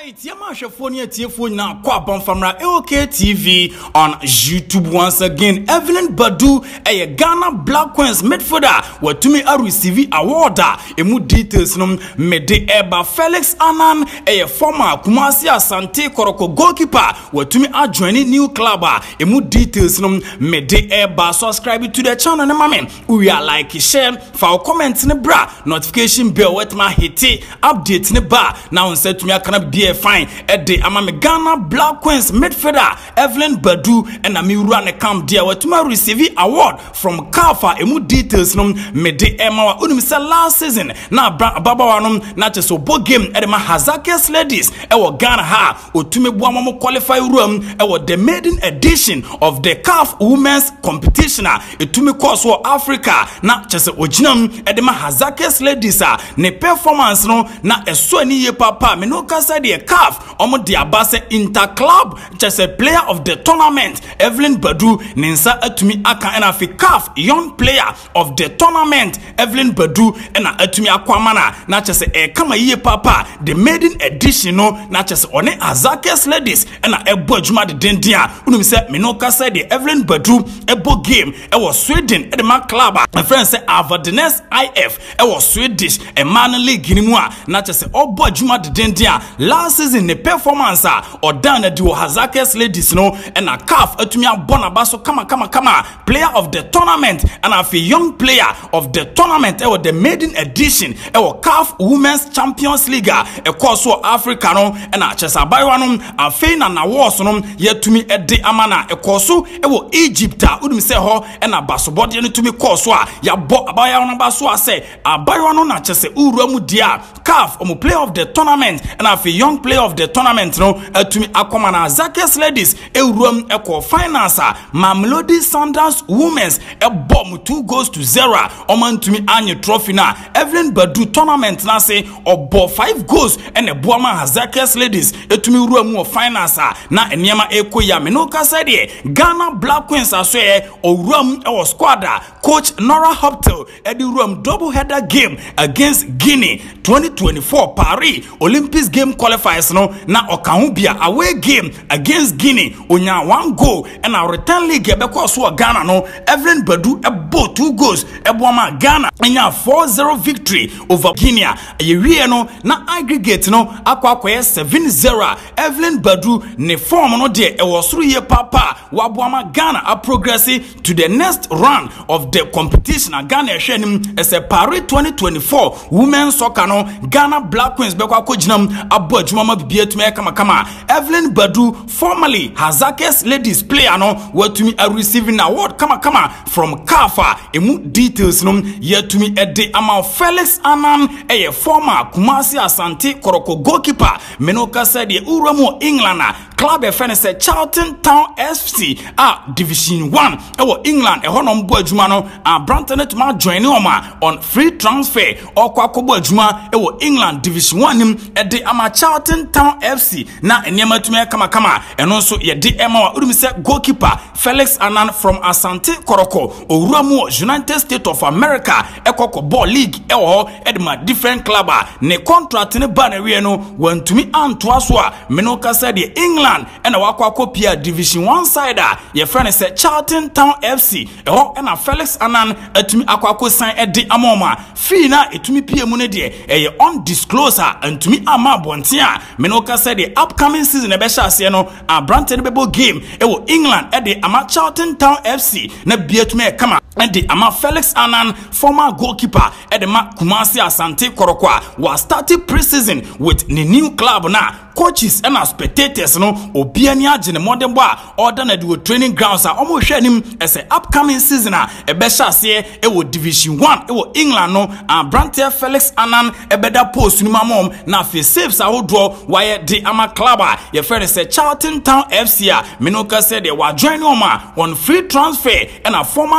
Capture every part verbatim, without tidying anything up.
Alright, Yamashafoni Tiefo now Kwabon Famra A O K T V on YouTube once again. Evelyn Badu, a Ghana Black Queens midfielder, were to me a receive award. Emu details num Mede Eba Felix Anan, a former Kumasi Asante Koroko goalkeeper, were to me a joining new club. Emu details num Mede Eba. Subscribe to the channel, mame. We are like share for comments in the bra notification bell with my hiti update in the bar. Now said to me I cannot be a fine at the Amame Ghana Black Queens midfielder Evelyn Badu and Ami run a camp dear with my receive award from Kafa. Emu details num Mede Emma Unimisa last season. Now Baba Wanum not just so both game at my Hazakes ladies. Ewa Ghana ha Utume Buamamo qualify room. Ewa the maiden edition of the C A F Women's Competition. Utume course for Africa. Na just ojinam at the Hazakes ladies. Ne performance no na eswani ye papa. Me no kasa de C A F. Omo de abase interclub. Just a player of the tournament. Evelyn Badu ninsa atumi aka ena fi C A F young player of the tournament. Evelyn Badu ena atumi akwamana. Na just e kama ye papa. The maiden edition no na just one Hazakes ladies ena ebo juma de dendia. Unum se me no kasa de Evelyn Badu ebo game. E was Sweden e de ma club. My friend say Avadenes I F. E was Swedish e man league ni mu a na just obo juma de dendia. Last season the performance or down the Hazakes ladies no and a C A F atumi abona baso kama kama kama player of the tournament and a young player of the tournament e the maiden edition e was C A F Women's Champions League e course for Africa no and a chesa baywa no afi na na wars no yetumi e de amana e course e was Egypt udum se ho and a baso body no tumi course a ya bo abaya no baso a say abaywa no na chese uru mu dia C A F omo player of the tournament and a young player of the tournament no atumi akoma na Hazakes ladies e uru e ko finance Mamelodi Sundowns Women's e bomb two goals to zero omo ntumi anye trophy na Evelyn Badu tournament na say obo five goals and e boama Hazakes ladies etumi uru mu finance na eniema ekoya me no kasa de Ghana Black Queens asoe owuram e was squad coach Nora Hoptel e di room double header game against Guinea twenty twenty-four Paris Olympics game qualifiers no na Okahubia away game against Guinea onya one goal and our return league e be course for Ghana no Evelyn Badu e bo two goals e boama Ghana enya four zero victory over Guinea e wie no na aggregate no akwa akwa seven zero Evelyn Badu ne form no de e was through ye papa wa boama Ghana a progress to the next round of the competition. Ghana shenim as a Paris twenty twenty-four women's soccer no Ghana Black Queens be kwa kojinam abo adwuma bibie tumi kama kama Evelyn Badu formerly Hazakes ladies player no watumi a receiving award kama kama from C A F emu details no yetumi ede ama Felix Anan a former Kumasi Asante Koroko goalkeeper menoka said the uramu England club e fene se Charlton Town F C a division one e wo England e hono mbo adwuma no a Branton to join on free transfer or kwakobo adwuma e wo England division one nim e de ama Charlton Town F C na enema tumi kama kama eno so ye de ema wa udumi se goalkeeper Felix Anan from Asante Koroko owuramu United States of America e koko ball league e wo e de ma different club ne contract ne ba na we no wantumi antoa so a menoka said the England and wakwa kopia division one side ye friend say Charlton Town F C e ho na Felix Anan atumi akwako san e de amoma fee na etumi pie mu ne de e undisclosed antumi ama bonten a menoka said the upcoming season e be sha ase no a Branton bebo game e wo England e de ama Charlton Town F C na biatumi e kama and the ama Felix Anan former goalkeeper e de ma Kumasi Asante Korokwa was started pre-season with the new club na coaches and spectators no obiani agene modern boy order na do training grounds a omo hwe nim as a upcoming season a e be sha ase e wo division one e wo England no and Branton Felix Anan e beda post ni mamom na fe saves a wodo why the ama club a ye friend say Charlton Town F C a menoka said they were joining on free transfer and a former goalkeeper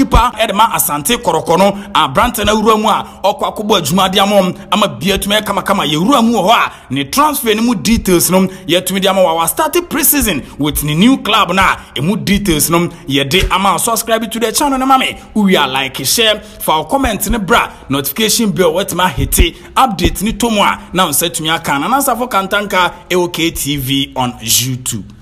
goalkeeper edema Asante Koroko no abrante na wura mu a okwa akobɔ adwuma de amom ama biatuma kama kama ye wura mu ho a ne transfer ni mu details no yetumi de ama wa starting pre-season with the new club na emu details no ye de ama subscribe to the channel na mame we are like share for comment ne bra notification bell wetima hete update ni tomu a na unsetumi aka na na safo kantanka A O K T V on YouTube.